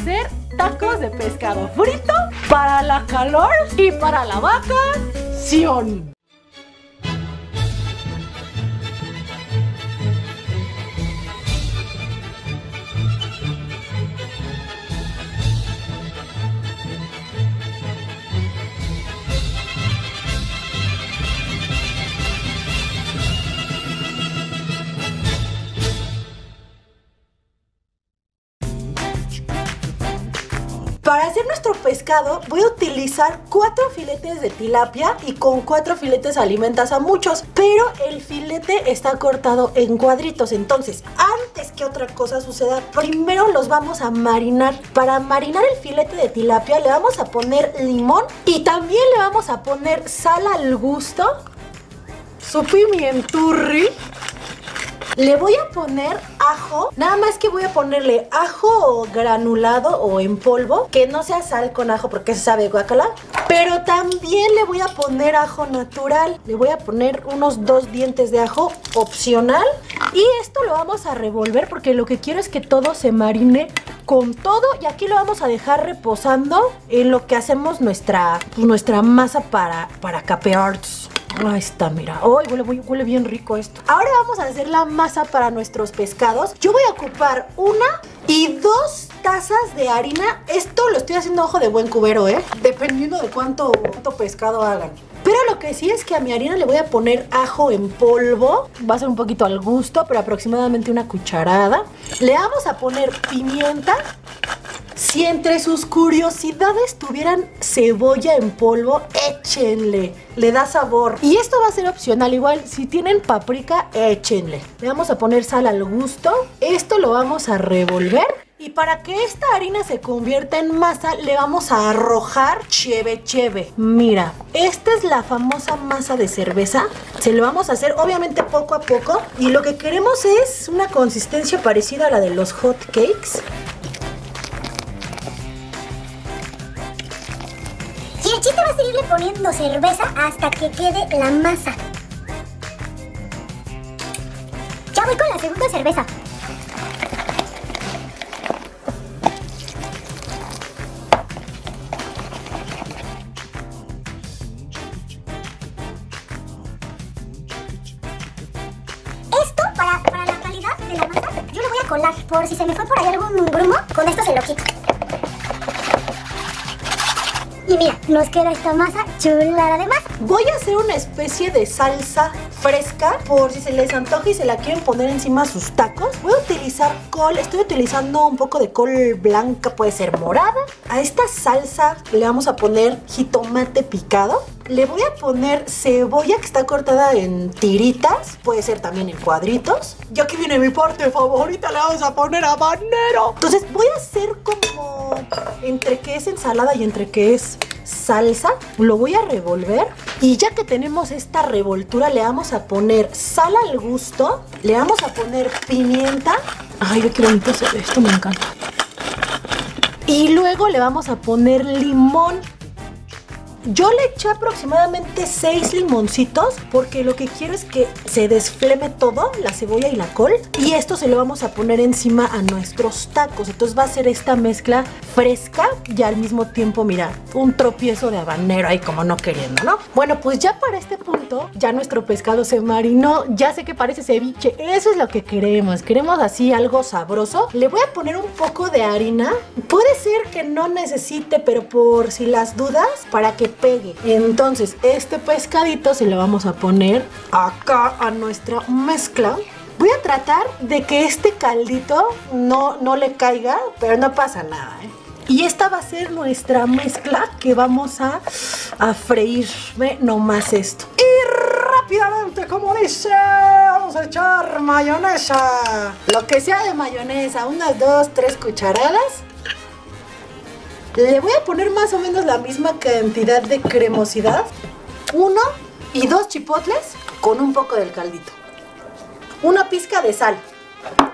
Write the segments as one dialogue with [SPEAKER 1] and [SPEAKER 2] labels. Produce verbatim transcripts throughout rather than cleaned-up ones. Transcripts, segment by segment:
[SPEAKER 1] hacer tacos de pescado frito para la calor y para la vacación. Para hacer nuestro pescado voy a utilizar cuatro filetes de tilapia y con cuatro filetes alimentas a muchos, pero el filete está cortado en cuadritos. Entonces, antes que otra cosa suceda, primero los vamos a marinar. Para marinar el filete de tilapia le vamos a poner limón y también le vamos a poner sal al gusto, su pimienturri. Le voy a poner ajo, nada más que voy a ponerle ajo granulado o en polvo, que no sea sal con ajo porque se sabe guacala. Pero también le voy a poner ajo natural, le voy a poner unos dos dientes de ajo opcional. Y esto lo vamos a revolver porque lo que quiero es que todo se marine con todo. Y aquí lo vamos a dejar reposando en lo que hacemos nuestra, pues, nuestra masa para, para capear. Ahí está, mira. ¡Ay, huele, huele bien rico esto! Ahora vamos a hacer la masa para nuestros pescados. Yo voy a ocupar una y dos tazas de harina. Esto lo estoy haciendo a ojo de buen cubero, ¿eh? Dependiendo de cuánto, cuánto pescado hagan. Pero lo que sí es que a mi harina le voy a poner ajo en polvo. Va a ser un poquito al gusto, pero aproximadamente una cucharada. Le vamos a poner pimienta. Si entre sus curiosidades tuvieran cebolla en polvo, échenle, le da sabor. Y esto va a ser opcional, igual si tienen paprika, échenle. Le vamos a poner sal al gusto. Esto lo vamos a revolver. Y para que esta harina se convierta en masa, le vamos a arrojar cheve cheve. Mira, esta es la famosa masa de cerveza. Se lo vamos a hacer obviamente poco a poco. Y lo que queremos es una consistencia parecida a la de los hot cakes.
[SPEAKER 2] Y el chiste va a seguirle poniendo cerveza hasta que quede la masa. Ya voy con la segunda cerveza. Esto, para, para la calidad de la masa, yo lo voy a colar. Por si se me fue por ahí algún grumo, con esto se lo quito. Y mira, nos queda esta masa chulada de masa.
[SPEAKER 1] Voy a hacer una especie de salsa fresca por si se les antoja y se la quieren poner encima a sus tacos. Voy a utilizar col, estoy utilizando un poco de col blanca, puede ser morada. A esta salsa le vamos a poner jitomate picado. Le voy a poner cebolla que está cortada en tiritas, puede ser también en cuadritos. Y aquí viene mi parte favorita, le vamos a poner habanero. Entonces voy a hacer como entre que es ensalada y entre que es salsa. Lo voy a revolver y ya que tenemos esta revoltura le vamos a poner sal al gusto. Le vamos a poner pimienta. Ay, qué bonito se ve, esto me encanta. Y luego le vamos a poner limón. Yo le eché aproximadamente seis limoncitos porque lo que quiero es que se desfleme todo, la cebolla y la col. Y esto se lo vamos a poner encima a nuestros tacos. Entonces va a ser esta mezcla fresca y al mismo tiempo, mira, un tropiezo de habanero ahí como no queriendo, ¿no? Bueno, pues ya para este punto, ya nuestro pescado se marinó. Ya sé que parece ceviche, eso es lo que queremos. Queremos así algo sabroso. Le voy a poner un poco de harina. Puede ser que no necesite, pero por si las dudas, para que pegue. Entonces este pescadito se lo vamos a poner acá a nuestra mezcla. Voy a tratar de que este caldito no, no le caiga, pero no pasa nada, ¿eh? Y esta va a ser nuestra mezcla que vamos a, a freír. Ve nomás esto. Y rápidamente, como dice, vamos a echar mayonesa. Lo que sea de mayonesa, unas dos, tres cucharadas. Le voy a poner más o menos la misma cantidad de cremosidad. Uno y dos chipotles con un poco del caldito. Una pizca de sal.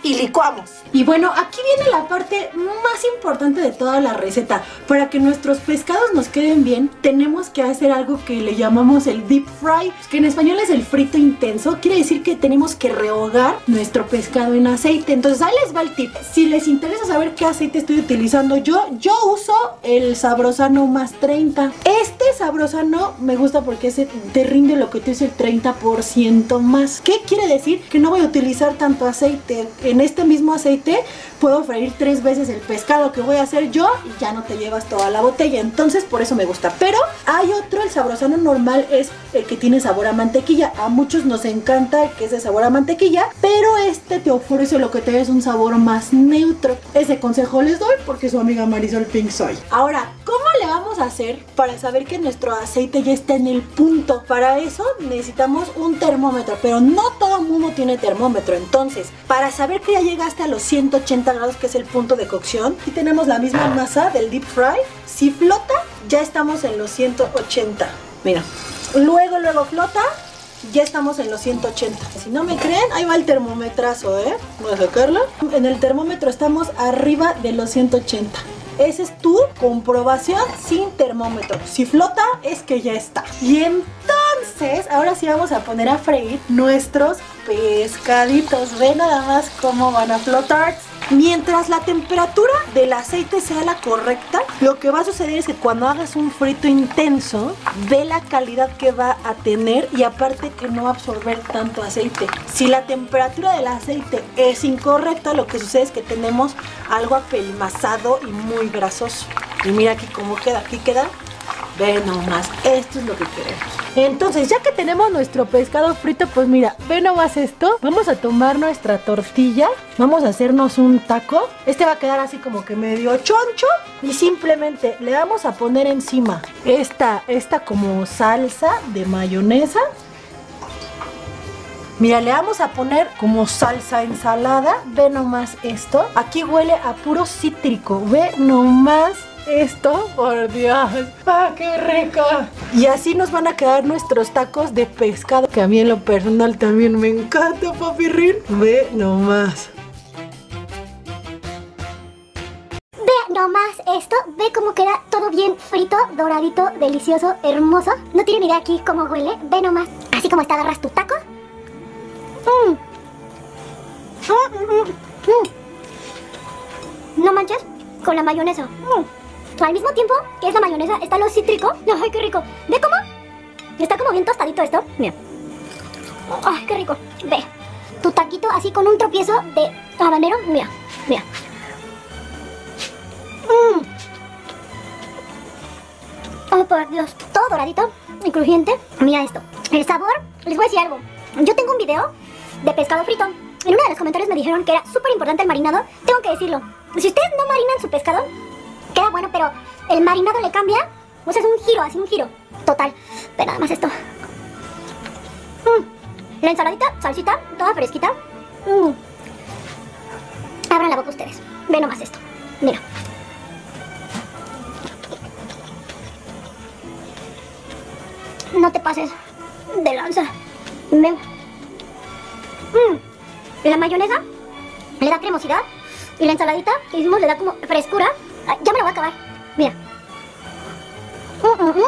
[SPEAKER 1] y licuamos. Y bueno, aquí viene la parte más importante de toda la receta. Para que nuestros pescados nos queden bien, tenemos que hacer algo que le llamamos el deep fry, que en español es el frito intenso. Quiere decir que tenemos que rehogar nuestro pescado en aceite. Entonces ahí les va el tip. Si les interesa saber qué aceite estoy utilizando yo, yo uso el Sabrosano más treinta. Este Sabrosano me gusta porque ese te rinde lo que te dice el treinta por ciento más. ¿Qué quiere decir? Que no voy a utilizar tanto aceite. En este mismo aceite puedo freír tres veces el pescado que voy a hacer yo y ya no te llevas toda la botella. Entonces por eso me gusta. Pero hay otro, el Sabrosano normal, es el que tiene sabor a mantequilla. A muchos nos encanta que es de sabor a mantequilla, pero este te ofrece lo que te es un sabor más neutro. Ese consejo les doy porque su amiga Marisol Pink soy. Ahora, ¿cómo le vamos a hacer para saber que nuestro aceite ya está en el punto? Para eso necesitamos un termómetro, pero no todo el mundo tiene termómetro. Entonces, para saber que ya llegaste a los ciento ochenta grados, que es el punto de cocción, y tenemos la misma masa del deep fry, si flota, ya estamos en los ciento ochenta. Mira, luego, luego flota, ya estamos en los ciento ochenta. Si no me creen, ahí va el termometrazo, ¿eh? Voy a sacarlo. En el termómetro estamos arriba de los ciento ochenta. Esa es tu comprobación sin termómetro. Si flota, es que ya está. Y entonces, ahora sí vamos a poner a freír nuestros pescaditos. Ve nada más cómo van a flotar. Mientras la temperatura del aceite sea la correcta, lo que va a suceder es que cuando hagas un frito intenso, ve la calidad que va a tener y aparte que no va a absorber tanto aceite. Si la temperatura del aceite es incorrecta, lo que sucede es que tenemos algo apelmazado y muy grasoso. Y mira aquí cómo queda, aquí queda. Ve nomás, esto es lo que queremos. Entonces, ya que tenemos nuestro pescado frito, pues mira, ve nomás esto. Vamos a tomar nuestra tortilla, vamos a hacernos un taco. Este va a quedar así como que medio choncho. Y simplemente le vamos a poner encima esta, esta como salsa de mayonesa. Mira, le vamos a poner como salsa ensalada. Ve nomás esto. Aquí huele a puro cítrico. Ve nomás esto, por Dios. ¡Ah, qué rico! Y así nos van a quedar nuestros tacos de pescado, que a mí en lo personal también me encanta, papirrín. Ve nomás.
[SPEAKER 2] Ve nomás esto. Ve cómo queda todo bien frito, doradito, delicioso, hermoso. No tienen idea aquí cómo huele. Ve nomás. Así como está, agarras tu taco. Mm. Mm, mm, mm. No manches con la mayonesa. Mm. Al mismo tiempo que es la mayonesa, está lo cítrico. ¡Ay, qué rico! ¿Ve cómo? Está como bien tostadito esto. Mira. ¡Ay, qué rico! Ve. Tu taquito así con un tropiezo de habanero. Mira, mira. Mm. ¡Oh, por Dios! Todo doradito y crujiente. Mira esto. El sabor, les voy a decir algo. Yo tengo un video de pescado frito. En uno de los comentarios me dijeron que era súper importante el marinado. Tengo que decirlo. Si ustedes no marinan su pescado, queda bueno, pero el marinado le cambia. O sea, es un giro, así un giro total. Ve nada más esto. Mm. La ensaladita, salsita, toda fresquita. Mm. Abran la boca ustedes. Ve nomás esto. Mira. No te pases de lanza. Ve. Mm. La mayonesa le da cremosidad. Y la ensaladita que hicimos le da como frescura. Ay, ya me lo voy a acabar. Mira. Mm, mm,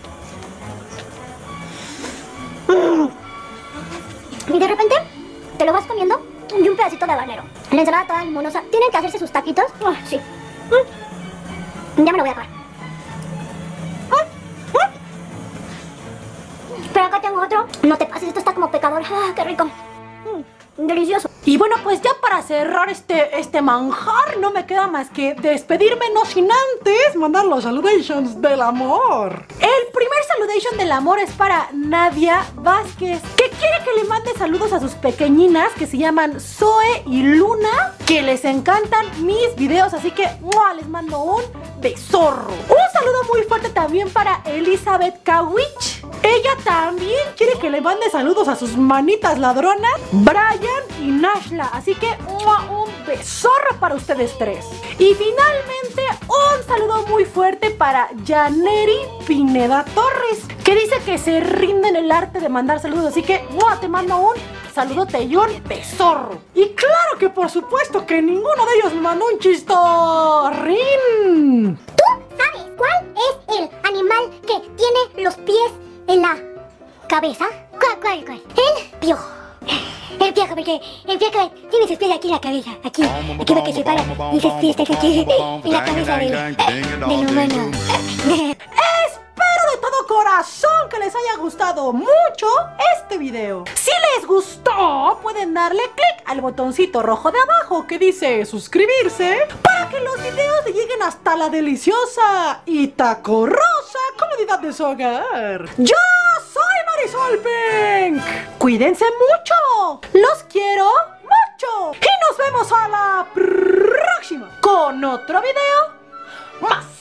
[SPEAKER 2] mm. Mm. Y de repente te lo vas comiendo y un pedacito de habanero. La ensalada toda limonosa. Tienen que hacerse sus taquitos. Oh, sí. Mm. Ya me lo voy a acabar. Mm. Mm. Pero acá tengo otro. No te pases, esto está como pecador. Ah, qué rico. Mm. Delicioso.
[SPEAKER 1] Y bueno, pues ya para cerrar este, este manjar, no me queda más que despedirme, no sin antes mandar los saludations del amor. El primer saludation del amor es para Nadia Vázquez, que quiere que le mande saludos a sus pequeñinas, que se llaman Zoe y Luna, que les encantan mis videos, así que ¡mua!, les mando un besorro. Un saludo muy fuerte también para Elizabeth Kawich. Ella también quiere que le mande saludos a sus manitas ladronas, Brian y Nashla. Así que ¡mua!, un besorro para ustedes tres. Y finalmente un saludo muy fuerte para Janeri Pineda Torres, que dice que se rinde en el arte de mandar saludos. Así que ¡mua!, te mando un saludote y un besorro. Y claro que por supuesto que ninguno de ellos me mandó un chistorín.
[SPEAKER 2] ¿Tú sabes cuál es el animal que tiene los pies en la cabeza? ¿Cuál, cuál, cuál? El piojo. El piojo, porque el piojo tiene sus pies aquí en la cabeza, aquí, aquí va que se para, y sus pies están aquí en la cabeza del, del humano.
[SPEAKER 1] Espero de todo corazón que les haya gustado mucho este video. Si les gustó, pueden darle clic al botoncito rojo de abajo que dice suscribirse para que los videos le lleguen hasta la deliciosa y tacorrosa comodidad de su hogar. Yo soy Marisol Pink. Cuídense mucho. Los quiero mucho. Y nos vemos a la próxima con otro video más